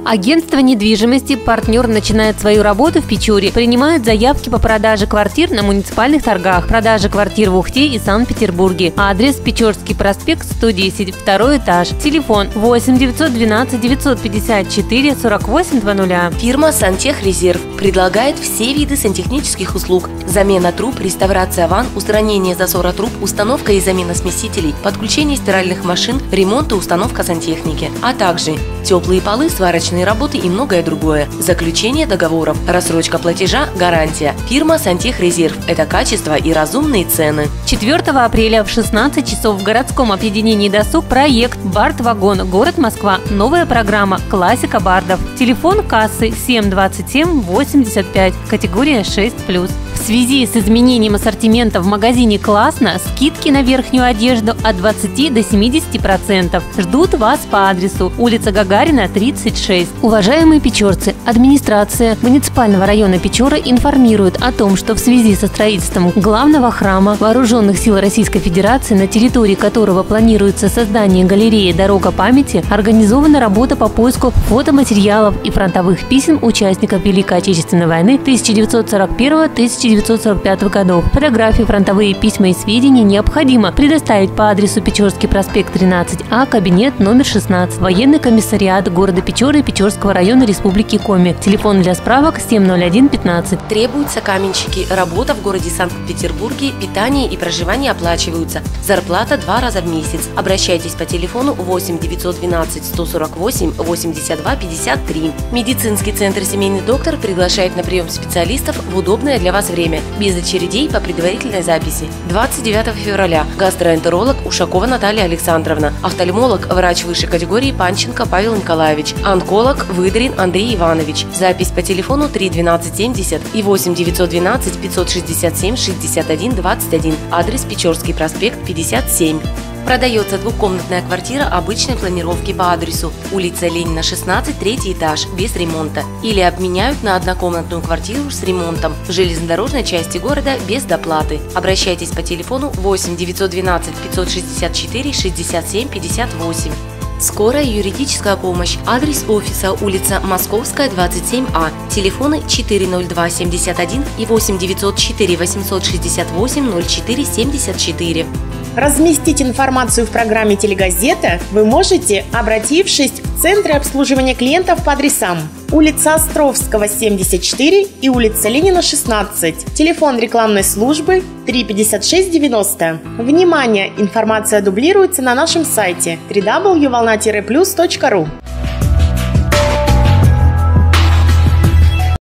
Агентство недвижимости «Партнер» начинает свою работу в Печоре. Принимают заявки по продаже квартир на муниципальных торгах. Продажа квартир в Ухте и Санкт-Петербурге. Адрес: Печорский проспект, 110, 2 этаж. Телефон 8 912 954 48 00. Фирма «Сантехрезерв» предлагает все виды сантехнических услуг: замена труб, реставрация ванн, устранение засора труб, установка и замена смесителей, подключение стиральных машин, ремонт и установка сантехники, а также теплые полы, сварочные работы и многое другое. Заключение договоров, рассрочка платежа, гарантия. Фирма «Сантехрезерв» – это качество и разумные цены. 4 апреля в 16 часов в городском объединении «Досуг» проект «Бард-вагон», город Москва. Новая программа «Классика бардов». Телефон кассы 727 85, категория 6+. В связи с изменением ассортимента в магазине «Классно» скидки на верхнюю одежду от 20 до 70%. Ждут вас по адресу: улица Гагарина, 36. Уважаемые печорцы, администрация муниципального района Печора информирует о том, что в связи со строительством главного храма Вооруженных сил Российской Федерации, на территории которого планируется создание галереи «Дорога памяти», организована работа по поиску фотоматериалов и фронтовых писем участников Великой Отечественной войны 1941-1945 годов. Фотографии, фронтовые письма и сведения необходимо предоставить по адресу: Печорский проспект, 13А, кабинет номер 16, военный комиссариат города Печоры и Печорского района Республики Коми. Телефон для справок 701 15. Требуются каменщики. Работа в городе Санкт-Петербурге. Питание и проживание оплачиваются. Зарплата 2 раза в месяц. Обращайтесь по телефону 8 912 148 82 53. Медицинский центр «Семейный доктор» приглашает на прием специалистов в удобное для вас время, без очередей по предварительной записи. 29 февраля. Гастроэнтеролог Ушакова Наталья Александровна. Офтальмолог, врач высшей категории Панченко Павел Николаевич. Онколог Выдрин Андрей Иванович. Запись по телефону 3 12 70 и 8 912 567 61 21. Адрес: Печорский проспект, 57. Продается двухкомнатная квартира обычной планировки по адресу: улица Ленина, 16, 3 этаж, без ремонта. Или обменяют на однокомнатную квартиру с ремонтом в железнодорожной части города без доплаты. Обращайтесь по телефону 8 912 564 67 58. Скорая юридическая помощь. Адрес офиса: улица Московская, 27А. Телефоны 402 71 и 8 904 868 04 74. Разместить информацию в программе «Телегазета» вы можете, обратившись в Центры обслуживания клиентов по адресам: улица Островского, 74 и улица Ленина, 16. Телефон рекламной службы 3 56 90. Внимание! Информация дублируется на нашем сайте www.volna-plus.ru.